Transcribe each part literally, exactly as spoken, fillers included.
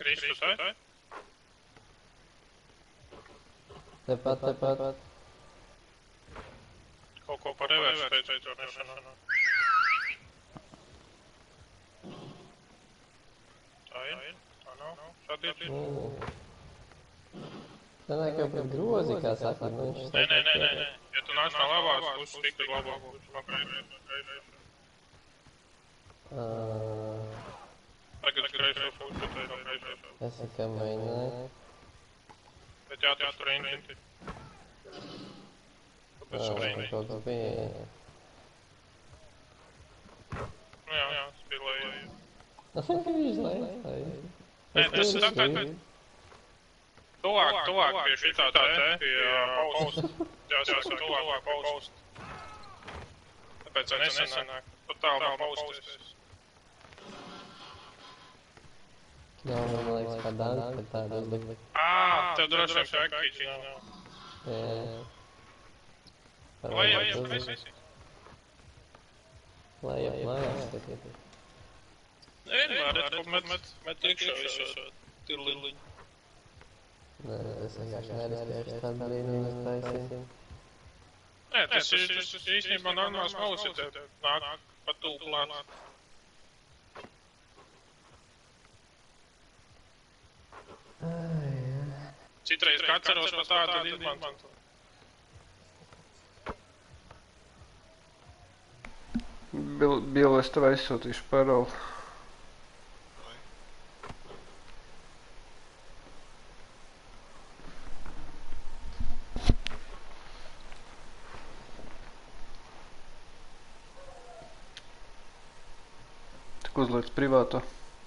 Kristu, tā? Tepat, tepat. Kaut ko par reversu teicu nešanā. Tā ir? Tā nav? Šādi ir? Sanāk jau pat grozi, kā saka. Nē, nē, nē, nē. Ja tu nāc no labās puses, tik ir labā puses. Tagad kreisā puses, tā ir kreisā. Es tikai mēģināju. Bet jā, tu sprinti. Kāpēc sprinti? Kaut kas bija. Nu jā, jā, spīlēju. Es tikai izlēju. Nē, tas ir tāpēc. Tuvāk, tuvāk pie šitā te, pie pausta. Jāsaka, tuvāk pie pausta. Tāpēc jau nesanāk. Pat tālu no paustas. Nav, man liekas, kā dāns, bet tādu uzlikt. Ā, tev droši vien pēkīči nav. Jā. Lai jau, jau, kreisīs? Lai jau, mājās skatīt. Nē, varat, ko met iekšā visu tirliņu. Nē, es vienkārši neriskēšu tādu brīnumu taisīju. Nē, tas ir īstenībā normāls maus, ja tev nāk pa tūl klāt. Citreiz kā atceros pa tādu izmantot. Bilu, es tev aizsūtīšu paroli. Tik uzliec privāto.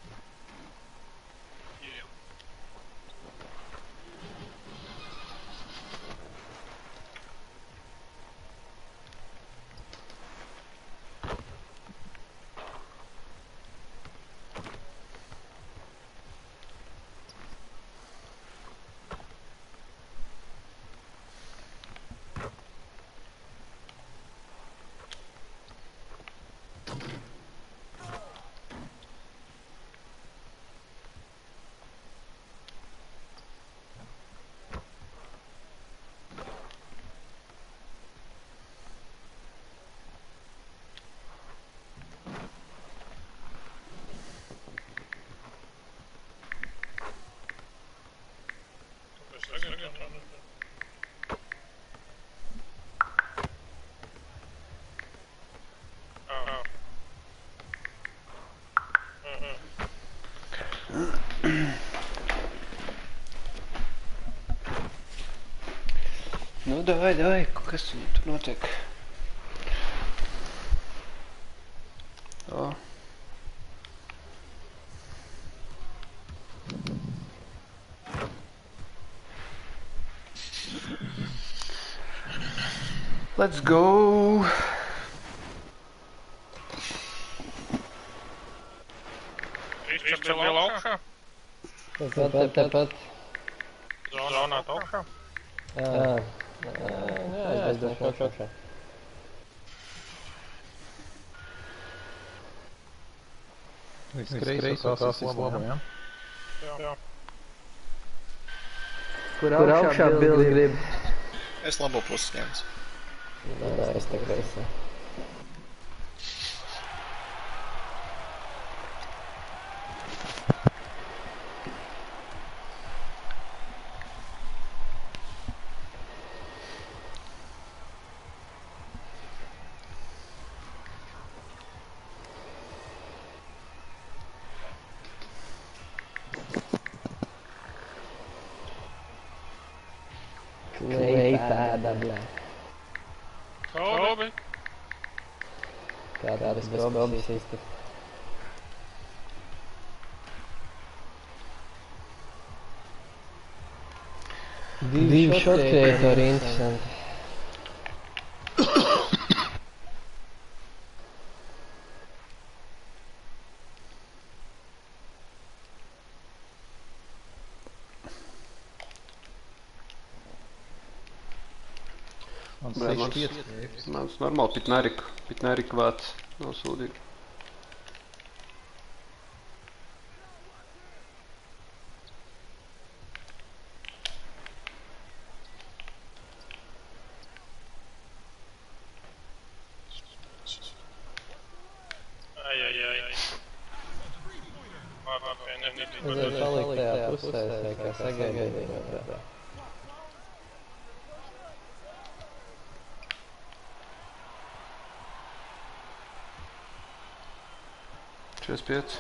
Nu, davai, davai, kas tur notiek? O. Let's go! Viņš ir vēl augšā? Tepat, tepat. Zonā augšā? Jā, jā, es došu augšā. Viss kreisā tās labo, jā? Jā. Kur augšā Bills grib? Es labo puses ņemts. Nē, es te kreisā. Klei tāda, blē. Kobi? Kā tādas kobis iztikt. Divi shot creatori interesanti. Mans, mans normāli pitnērika, pitnērika vāc nav sūdīgi. pusēs, vai kā sagaidīt otrā. četrdesmit pieci.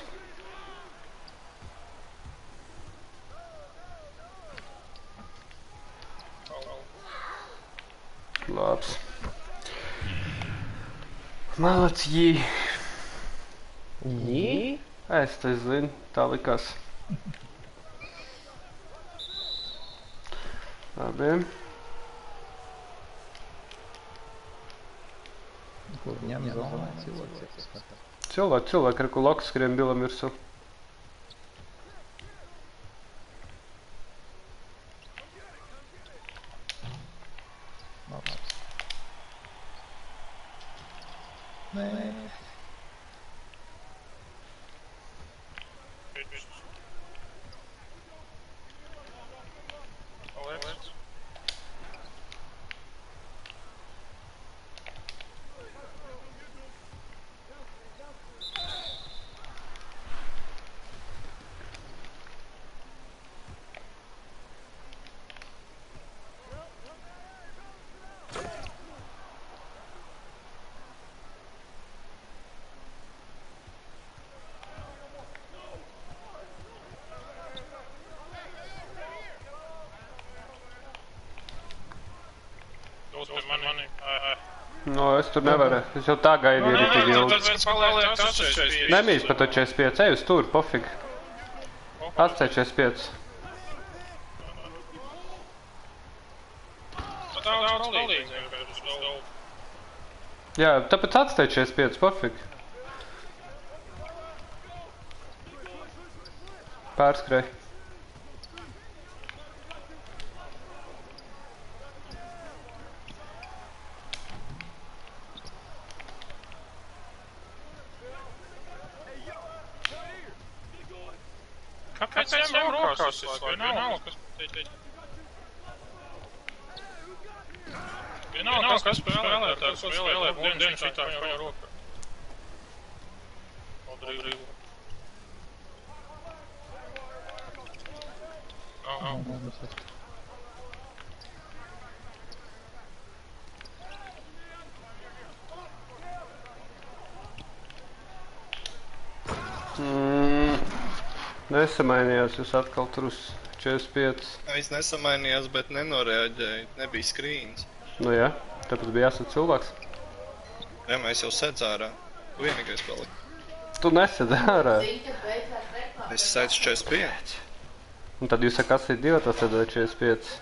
Labs. Malac, jī. Jī? Es te zinu, tā likās. Labi. Kur ņem zonā cilvēks. Cilvēki, cilvēki, ar ko loks skrien bilam virsū. Labs. Nē. No, es tur nevaru. Es jau tā gaidīju arī tik ilgi. Nemīs par to četrdesmit pieci. Ej uz tur, pofig. Atstāj četrdesmit pieci. Jā, tāpēc atstāj četrdesmit pieci, pofig. Pārskrēj. Kāpēc viņam rokās ir vai nav, kas teikt? Vienalga, kas spēlē, tā spēlē, un dienu šitā viņa rokā. Rodrigo. Mm, nesamainījās, jūs atkal tur uz četrdesmit pieci. Es nesamainījās, bet nenoreaģēju. Nebija skrīns. Nu jā, tāpēc bija jāsat cilvēks. Jā, mēs jau sedz ārā. Vienīgais palika. Tu nesed ārā. Es sedzu četrdesmit pieci. Un tad jūs sakat, ir divi, tas tad četrdesmit pieci.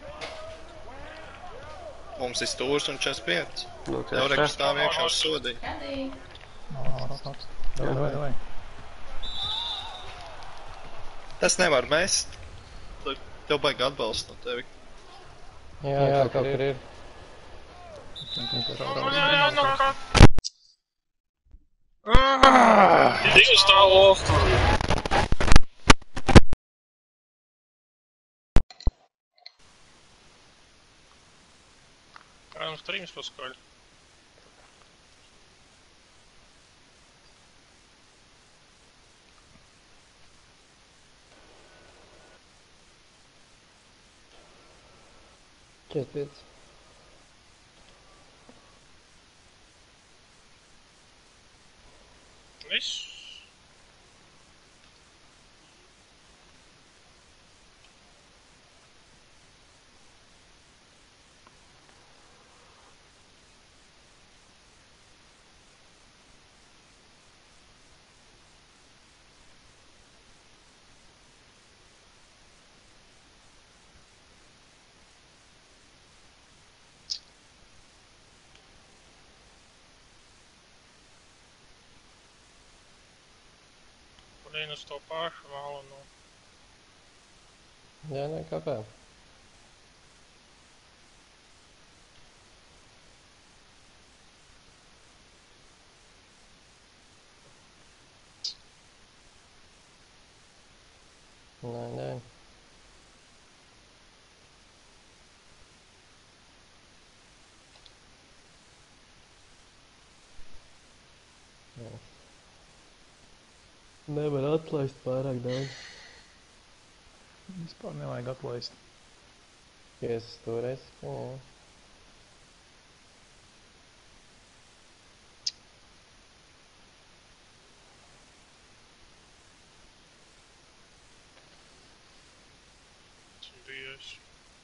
Mums ir stūrs un četrdesmit pieci. Nu, Jau reku stāv iekšā uz sodiņu. Davai, davai. Tas nevar mest. Tev baigi atbalstu no tevi. Jā, jā, kaut kur ir. Jā, jā, no kā. Divi stāv off. Kādam streams paskaļ. četrdesmit pieci. Viss. Lien uz to pašu malu, nu. Jā, nē, kāpē. Nē, nē. Nē. Nevar atlaist pārāk daudz. Vispār nevajag atlaist. Piesas stūrēs. Jā. Bieži.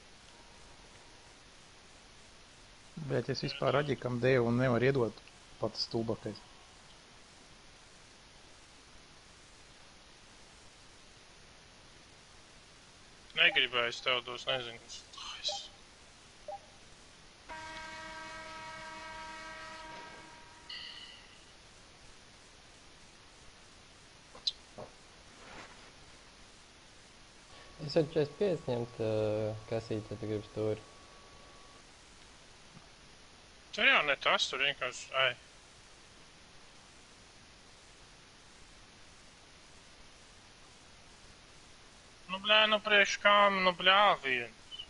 Bet es vispār Aģikam devu un nevaru iedot pats stulbākais. Negribēju tev dos, nezinu. Tais. Es varu četrdesmit pieci ņemt uh, kasīt, ja tu gribi stūri. Tur jau ne tas, tur vienkārši, ai. Nu, bļā, nu priekš kām, nu bļā viens.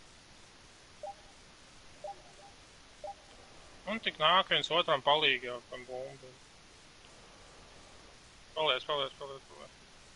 Un tik nāk viens otram palīgā, kam bumbi. Paliec, paliec, paliec, paliec.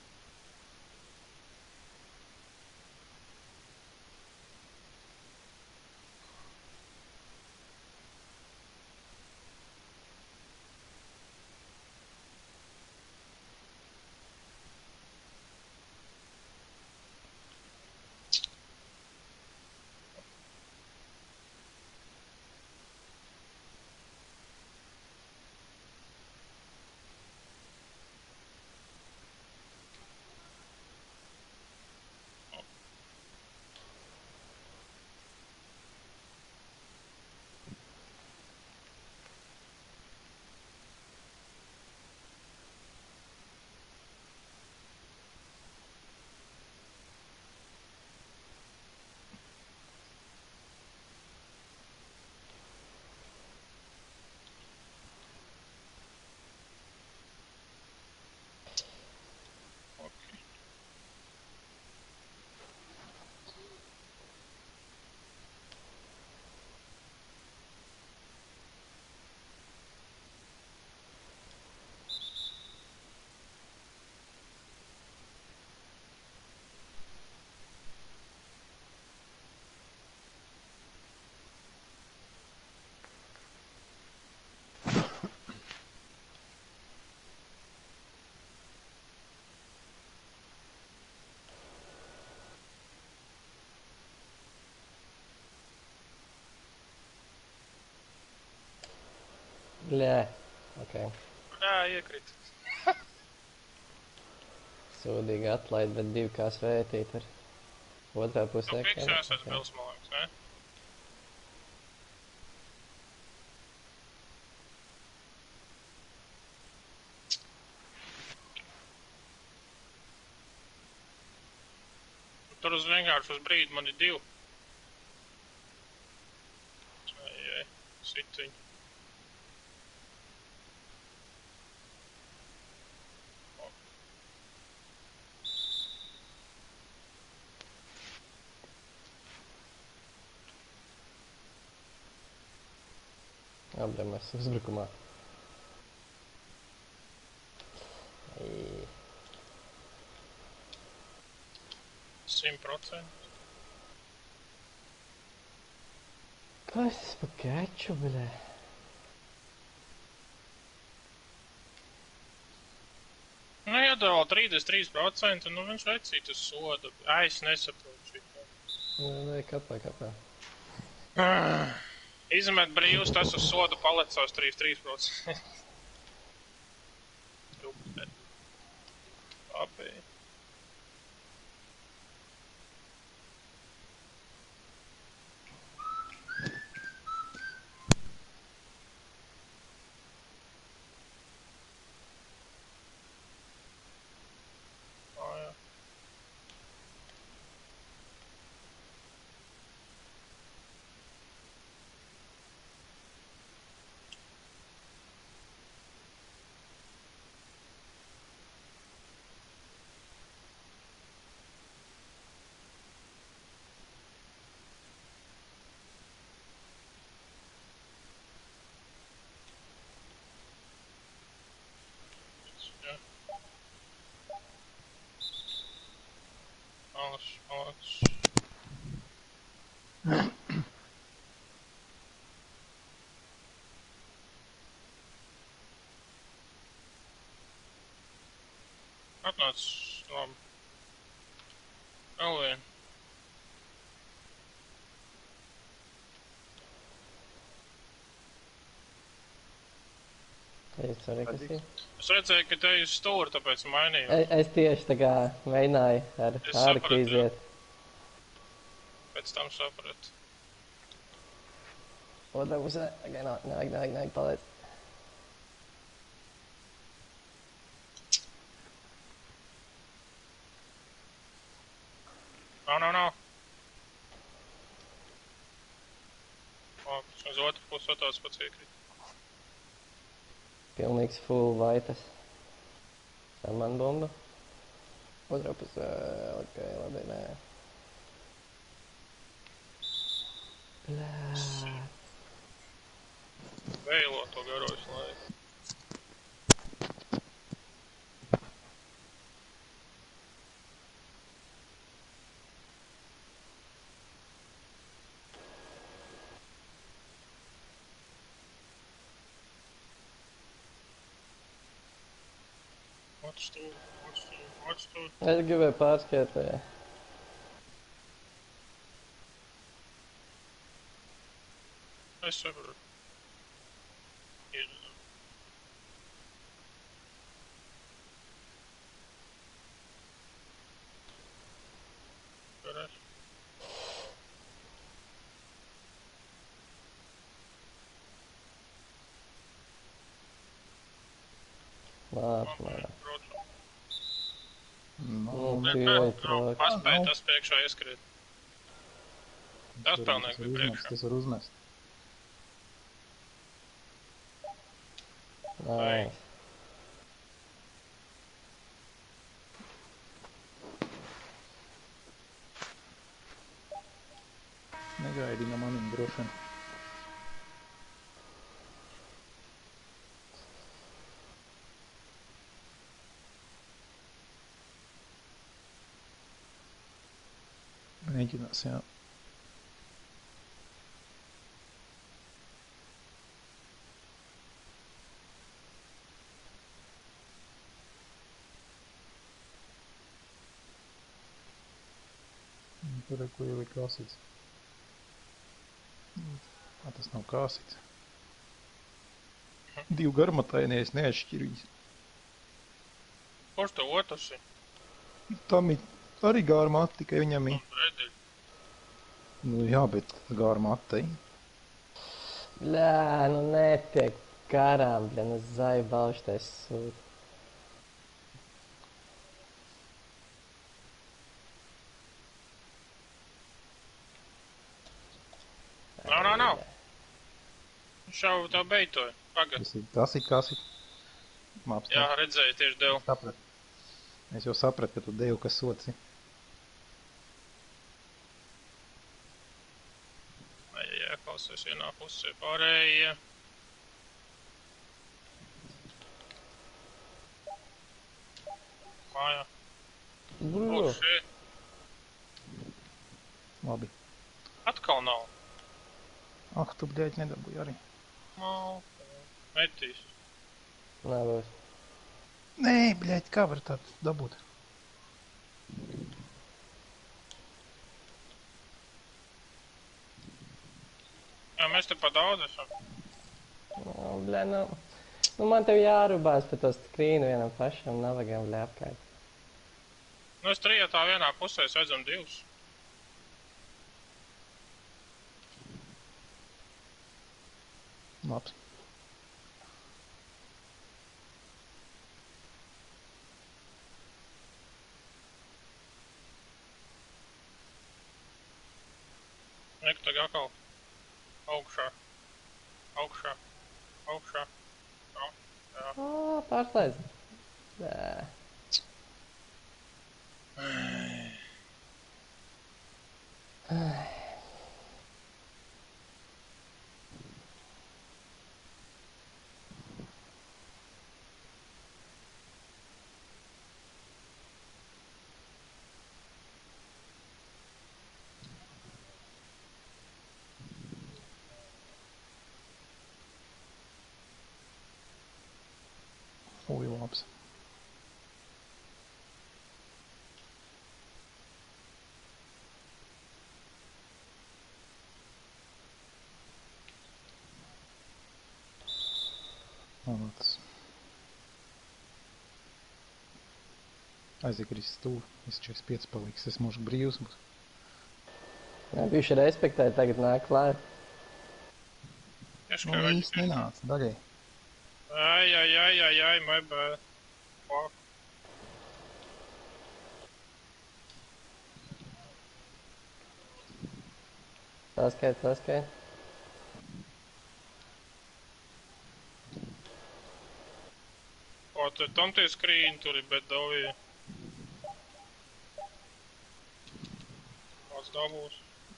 Bļē. Ok. Bļā, iekrit. Sūdīgi atlaid, bet divi kā svētīt ar otrā pusē. Tu fiksēs aiz pils, man liekas, ne? Tur uz vienkārši uz brīdi man ir divi. Ai, ai, sitiņi. Apdēmēs uzbrukumā. Ai. Simt procentu. Kas tas pa keču, bļē? Nu, iedala trīsdesmit trīs procenti, nu viņš vecīt uz soda. Ai, es nesaprotu šitā. Nē, nē, kapā, kapā. Izmet brīvs, tas uz sodu palecās trīsdesmit trīs procenti. Labi. Oh, jā. Atnāc, labi. Vēl vien. Es arī kas ir. Es redzēju, ka te ir stūri, tāpēc mainīju. Es, es tieši tā kā mēģināju ar Es ārku sapratu, jā. iziet. Pēc tam sapratu. Otrā pusē. Tikai nāk, nāk, nāk, nāk, paliec. Nav, nav, nav. Labi, uz otru pusi otrs pats iekrīt. Pilnīgs full vaitas. Tā man bomba. Otrā pusē. Ok, labi, nē. Blā. Veilo to garošu laiku. Otrs stūri, otrs stūri, otrs stūri. Es gribēju pārskēt. Jā. Es saprotu. Ir. Garās. Lāp, lāp. Nu, Nu, Nē, tie nē, jau nav. trāk. Paspēj, tas priekšā ieskrīt. Tas tur- pelnīgi tas var bija uzmest, priekšā. Tas var uzmest. Nice. Negaidi no manim droši vien. Mēģinās, jā. Tur ir, ko jau ir kāsīts. Ā, tas nav kāsīts. Divi garmatainie, es neatšķiru viņus. Kurš tev otrs ir? Tam ir arī gārmati, tikai viņam ir. Redzi. Nu jā, bet gārmatai. Bļā, nu netiek garām, bļā, nu zaibauštais sūt. Nav, nav, nav. Viņš jau tev beitoja. Pagad. Tas ir, tas ir kāsīt. Maps. Jā, redzēju, tieši devu. Saprat. Es jau sapratu, ka tu devu, kas sots ir. Ai, jā, klausies vienā pusē pārējie. Mājā. Bļā. Puši. Labi. Atkal nav. Ak, tu bļēķi nedabūji arī. Nav. Metīs. Nebūs. Nē, bļēķi, kā var tādu dabūt? Jā, mēs te pa daudz esam. Nu, bļā, nu. Nu, man tev jārubās pa to skrīnu vienam pašam navagam, bļā, apkārt. Nu, es trietā vienā pusē sēdzam divus. Labs. Nek, tagad atkal. Augšā. Augšā. Augšā. Jā, jā. Ā, pārslēdz. Bļā. Nomads. Aiziet Kris stūri. Es četrdesmit pieci paliks. Es mūžu brīvs būs. Jā, bijuši respektēji, tagad nāk klāt. Tieši Nu, kā īsti nenāca daļai. Ai, ai, ai, ai, ai, my bad. Fuck. Saskait, saskait. O, tur tam tie skrīni, tur ir bedovī. Kāds dabūs.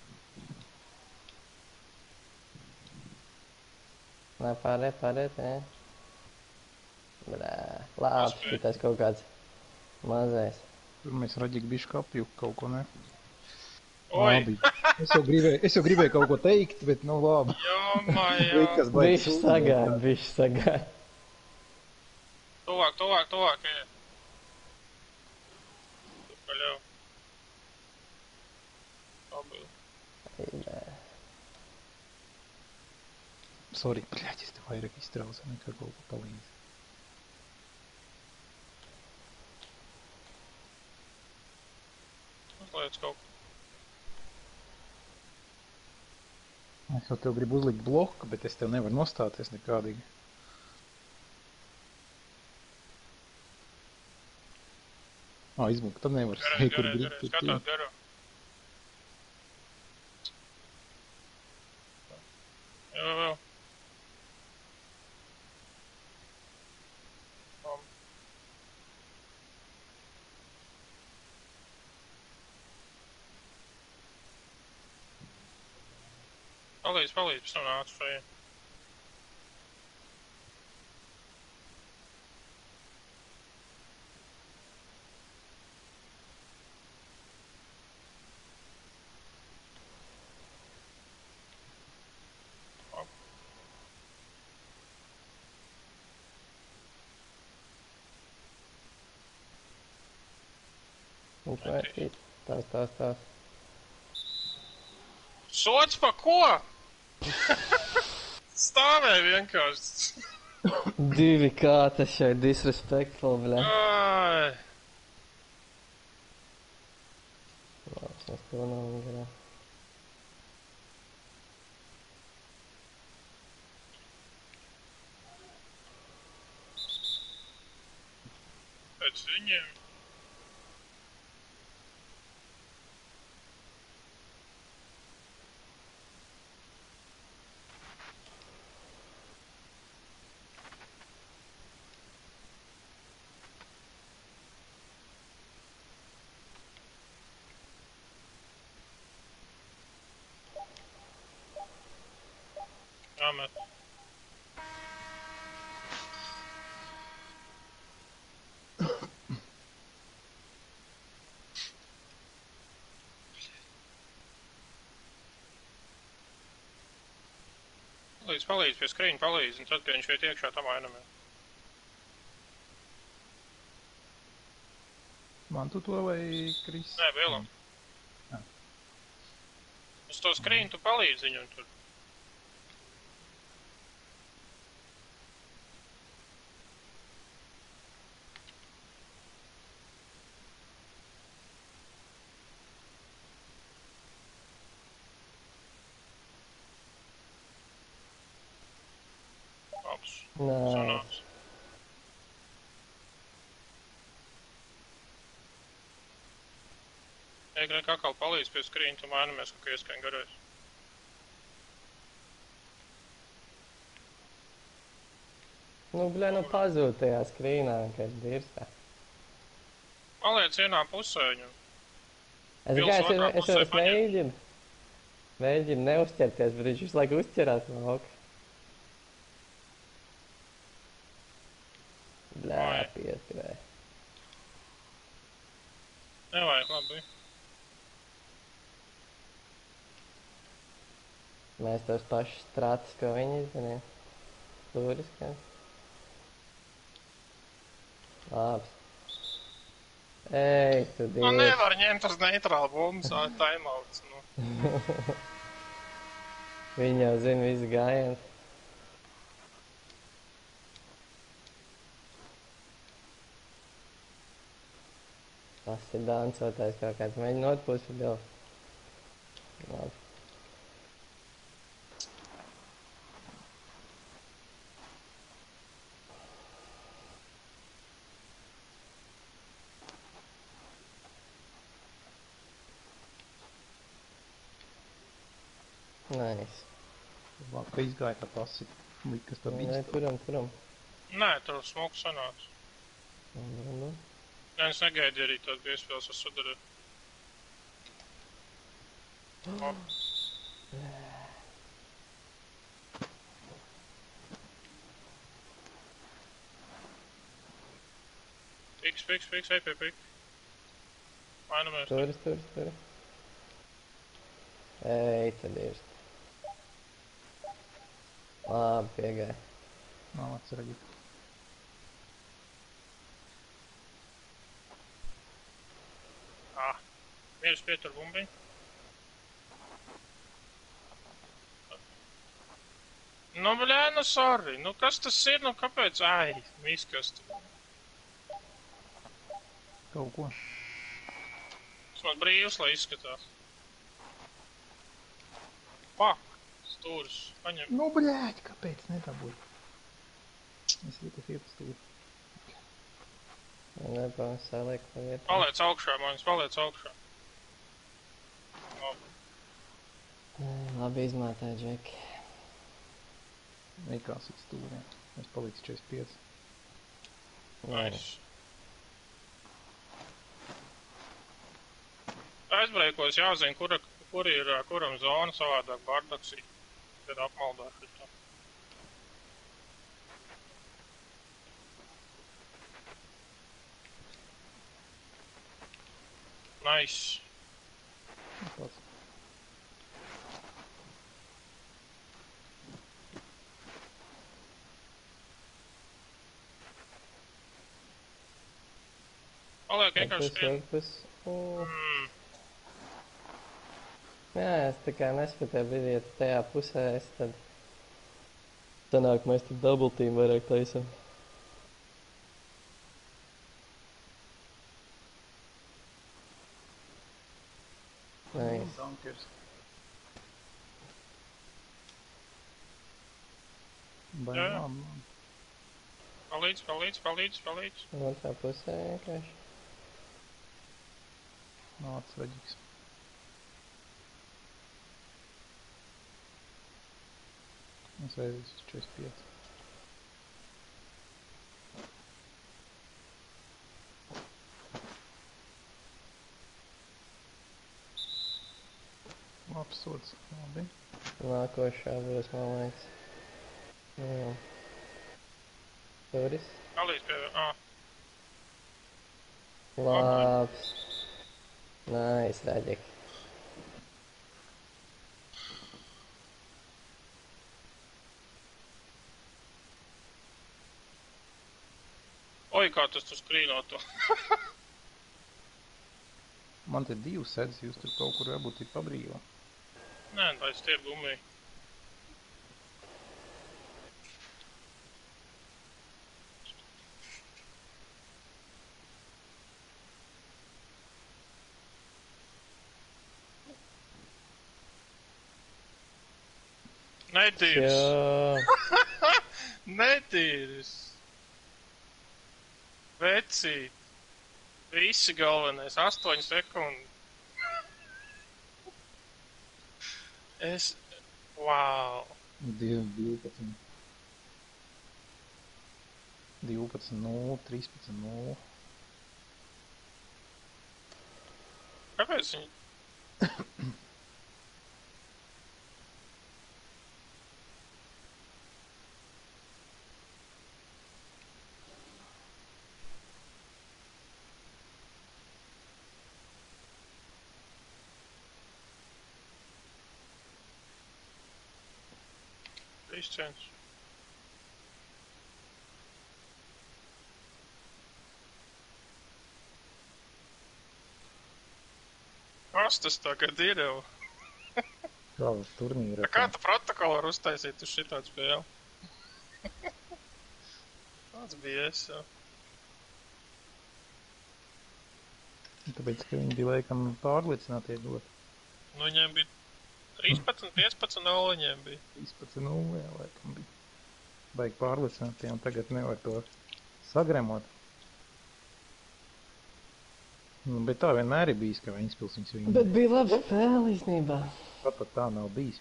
Nē, pārēt, pārēt, nē. Blē, labs, šitais kaut kāds mazais. Tur mēs raģīgi bišķi kapju kaut ko, ne? Oi! Labi. Es jau gribēju, es jau gribēju kaut ko teikt, bet nu labi. Jā, mājā. Likas baigi Bišķi sūdi, sagāja, bet- bišķi sagāja. Tuvāk, tuvāk, tuvāk, ej. Tu paļauj. Labi. Blē. Sorry, bļaļ, es tev vairāk iztraucu, nekā kaut ko palīdzi. Uzliec kaut ko. Es jau tev gribu uzlikt bloku, bet es tev nevaru nostāties nekādīgi. Ā, izmūk, tad nevar. Garē, Ej, kur garē, grib, garē. tur Skatās tu. garu. Jā, vēl. Labi. Palīdz, palīdz, pēc tam nāc šajā. Un vai, tās, tās, tās. Sots pa ko? Stāvēja vienkārši. Divi kā tas šeit disrespectful, blē. Ai. Labs, mēs to nav garā. Pēc viņiem. Jāmet. Palīdz, palīdz, pie skrīņa palīdz, un tad, kad viņš iet iekšā, tam ainamē. Man tu to vai Kris? Nē, vēlam. Jā. Uz to skrīņu tu palīdz viņam tur. Labs. Nē, Sanāks. Egrai kakal palīdz pie skrīņa, tu mainamies, ka ieskaņ garais. nu, blē, nu pazūd tajā skrīnā, kad dirstā. Paliec vienā pusē viņam. Es Pils tikai, es, otrā es, es pusē jau paņem. mēģinu. Mēģinu neuzķerties, bet viņš visu laiku uzķerās no auga. Blē, Ai. pieskrēja. Nevajag, labi. Mēs tos pašus strātus, ko viņi izdarīja. Stūris, kā. Labs. Ej, tu Nu dievs. nevar ņemt uz neitrālu bumbas, timeouts, nu. Viņi jau zina visu gājienu. Tas ir dancotājs kaut kāds. Mēģina otpusi vēl. Labi. Nice. Labi, ka izgāja tā pasi. Likas tā Nē, bīst. turam, turam. Nē, tur smoke sanāca. Nu, nu, nu. Nē, es negaidīju arī tādu iespējas ar sudarīt. Piks, piks, piks, ej pie pik. Vainamies. Turis, turis, turis. Ej, tad ir. Labi, piegāja. Nav atsaragi. Ah, mieris pietur bumbiņu. Nu, bļē, nu, sorry. Nu, kas tas ir? Nu, kāpēc? Ai, miskast. Kaut ko. Tas man brīvs, lai izskatās. Pak, stūris. Paņem. Nu, bļēķi, kāpēc nedabūju? Es ietas ietas stūri. Nepāvis saliek pa vietu. Paliec augšā, manis, paliec augšā. Labi. Labi izmētāji, Džeki. Veikās ir stūriem. Es palīdzu četrdesmit pieci. Nice. Aizbreikos jāzina, kura, kur ir, kuram zona savādāk bardaksī. Tad apmaldās ir tā. Nice. Pats. Paliek vienkārši Pus, vien. pus. Mm. Mm. Jā, es tā kā nespēju brīdī tajā pusē, es tad... Sanāk, mēs tad double team vairāk taisam. Nice. Dunkers. Vai Jā, jā. labi? Palīdz, palīdz, palīdz, palīdz. Otrā pusē vienkārši. Nav atsvaģīgs. Es vajadzīs uz četrdesmit pieci. Labs sods. Labi. Nākošā būs, man liekas. Jā. Turis. Palīdz pie... Ah, Labs. Nice, Raģik. oi, kā tas tu skrīnotu. Man te divas sēdes, jūs tur kaut kur jābūt ir pabrīvā. Nē, tā es tie gumiju. Netīrs. Jā. Netīrs. Vecīt. Visi galvenais. Astoņi sekundi. Es... Wow. divpadsmit. divpadsmit, nulle, trīspadsmit, nulle. Kāpēc viņi... Izciens. Kas tas tagad ir jau? Kā turnīra. Kā tu protokolu var uztaisīt uz šitādu spēli? Tāds bija es jau. Tāpēc, ka viņi bija laikam pārliecinātie dot. Nu, viņiem bija trīspadsmit, piecpadsmit nulle viņiem bija. trīspadsmit nulle, jā, laikam bija. Baigi pārliecinātie, un tagad nevar to sagremot. Nu, bet tā vienmēr ir bijis, ka Ventspils viņus viņa. Bet bija laba spēle īstenībā. Pat pat tā nav bijis.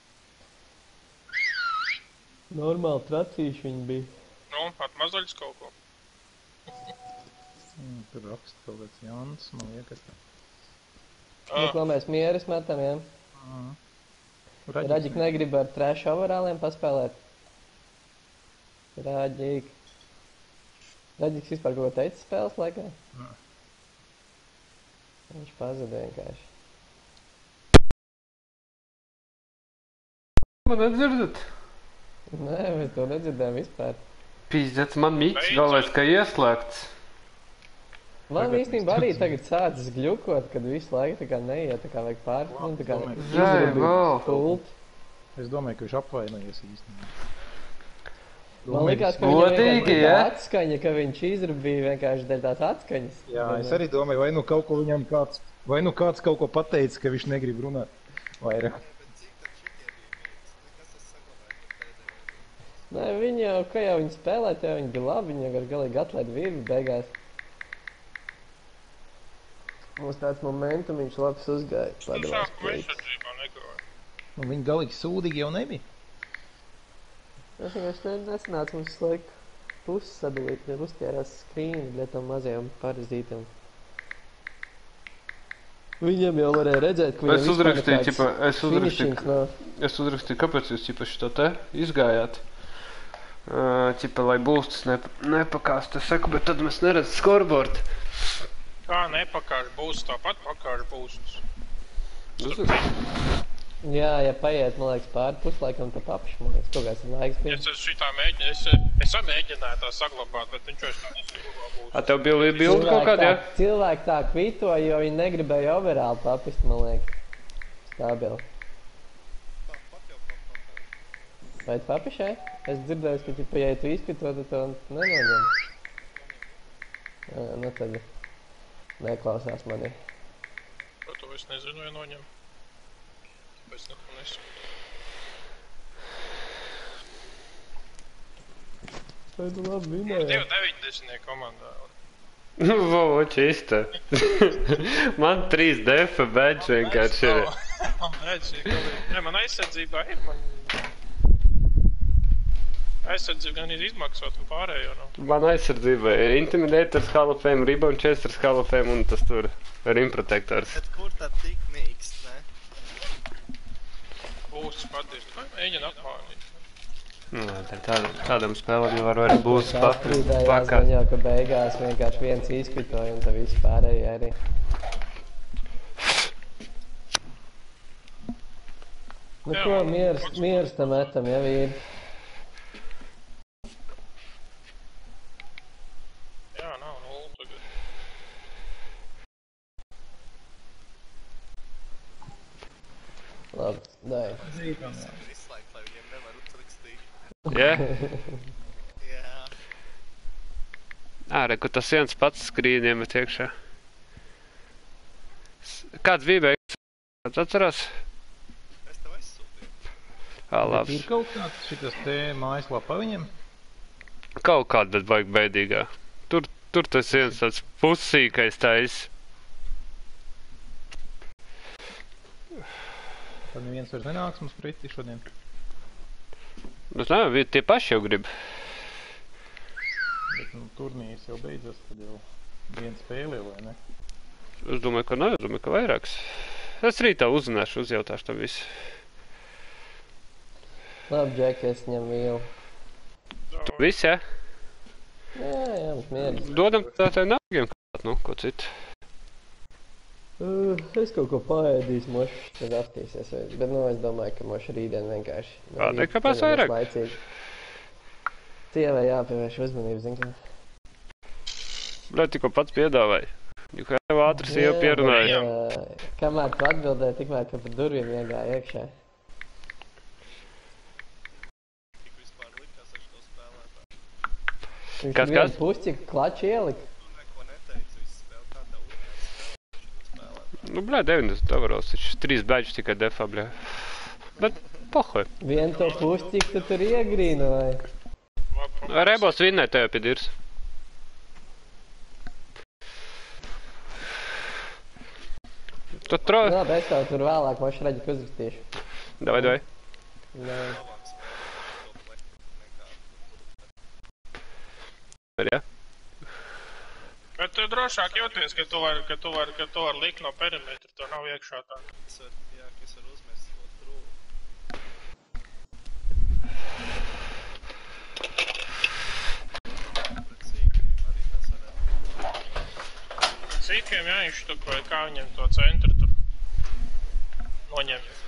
Normāli tracīši viņi bija. Nu, atmazaļas kaut ko. Mm, tur raksta kaut kāds Jānis, man liekas. Nu, ko mēs mieras metam, jā? Mm. Raģik negrib ar trash overalliem paspēlēt. Raģik. Raģiks vispār kaut ko teica spēles laikā? Mm. Viņš pazada vienkārši. Man nedzirdat? Nē, mēs to nedzirdējām vispār. Pīzdets, man mīks galvēs, ka ieslēgts. Man īstenībā arī tagad sācis gļukot, kad visu laiku tā kā neiet, tā kā vajag pārfilmu, tā kā Zai, vēl. pult. Es domāju, ka viņš apvainojies īstenībā. Man likās, ka Godīgi, viņam vienkārši ja? tā atskaņa, ka viņš izrabīja vienkārši dēļ tās atskaņas. Jā, es arī domāju, vai nu kaut ko viņam kāds, vai nu kāds kaut ko pateica, ka viņš negrib runāt vairāk. Nē, viņi jau, ka jau viņi spēlē, tev viņi bija labi, viņi jau gar galīgi atlaid virvi beigās. Mums tāds momentum viņš labs uzgāja. Nu, Padalās sāku plīts. aizsardzībā negāju. Nu, viņi galīgi sūdīgi jau nebija. Es vienkārši ne- nesanāca mums visu laiku puses sadalīt, kad uzķērās skrīni, bļa, tam mazajam parazītam. Viņam jau varēja redzēt, ka Es uzrakstīju, ķipa, es uzrakstīju, finishings nav. es uzrakstīju, kāpēc jūs, ķipa, šito te izgājāt. Uh, ķipa, lai būstas nepa, nepakāst, es saku, bet tad mēs neredz scoreboard. Kā nepakāž būs, tāpat pakāž būstus. Jā, ja paiet, man liekas, pāri puslaikam, tad papši, man liekas, kaut kāds laiks bija. Es šitā mēģināju, es, es mēģināju tā saglabāt, bet viņš vairs tā nesaglabā būs. A, tev bija bildi kaut kādā, ja? tā, cilvēki tā kvitoja, jo viņi negribēja overall papist, man liekas. Stabili. Vai tu papišai? Es dzirdēju, ka, ķipa, ja tu izkvito, tad to nenoņem. Jā, nu tad neklausās mani. Par to es nezinu, vai noņem. Tāpēc neko nesaku. Vai tu labi Mums vinēji? divi deviņdesmit komandā. Vo, čista. Man trīs defa badge vienkārši ir. Man redz, ne, man aizsardzībā ir, man... Aizsardzība gan ir izmaksot un pārējo, nu. Man aizsardzība ir Intimidators, Hall of Fame, Rebound Chesters, Hall of Fame un tas tur Rim Protectors. Bet kur tā tik mīkst, ne? Būstas padirst, vai mēģina apmānīt. Nu, tād, tādam spēlēm jau var arī būs Astrīdējās pakāt. gan jau, ka beigās vienkārši viens izkvitoja un tad viss pārējie arī. Nu Jā, ko, un- mieras, mieras tam etam, ja vīri. Jā, nav nulli tagad. Labi, dai. Visu laiku, lai viņiem nevar uzrakstīt. Ja? Jā. Ā, re, kur tas viens pats skrīn iemet iekšā. S- Kāds bija beigas? Kāds atcerās? Es tev aizsūtīju. Ā, Ir labs. kaut kāds šitas te mājaslapā viņam? Kaut kāda, bet baigi beidīgā. Tur, tur tas viens tāds pusīkais tais. Tad neviens vairs nenāks mums pretī šodien. Bet nē, vi- tie paši jau grib. Bet nu, turnīrs jau beidzas, tad jau viens spēlē, vai ne? Es domāju, ka nē, es domāju, ka vairāks. Es rītā uzzināšu, uzjautāšu tam visu. Labi, Džek, es ņem vīlu. Tu viss, ja? Jā, jā, mums mieras. Dodam tā tev nāgiem kaut nu, ko citu. Uh, es kaut ko paēdīšu, mošs, tad aptīsies. vai- Bet, nu, es domāju, ka mošs rītdien vienkārši. Ā, Rīt nekāpēc viņam vairāk? laicīgi. Sievai jāpievērš uzmanību, zin, ka... Bļā, tikko pats piedāvāja. Jo kā jau ātri sieva pierunāja. Jā, kamēr tu atbildēji, tikmēr, ka par durvīm iegāja iekšā. Tik vispār likās ar šo spēlētāju. Viņš Kas, tur vienu kas? pusķi klači ielika. Tu neko neteici, visu spēli kā tev likās. Nu, blē, deviņdesmit overalls, taču trīs beidžus tikai defā, blē. Bet, pohoj. Vien to pusi, cik tu tur iegrīnoji. Rebels vinnē tev pie dirs. Tu tro... Nā, bet es tev tur vēlāk mašu raģi uzrakstīšu. Davai, davai. Davai. Var, jā? Bet tu drošāk jūties, ka tu vari, ka tu vari, ka tu vari likt no perimetra, to nav iekšā tā. Jā, kas var uzmest to trūlu. Pret sīkiem arī tas varētu. Cīkiem jāizštuk vai kā viņam to centru tur noņemt.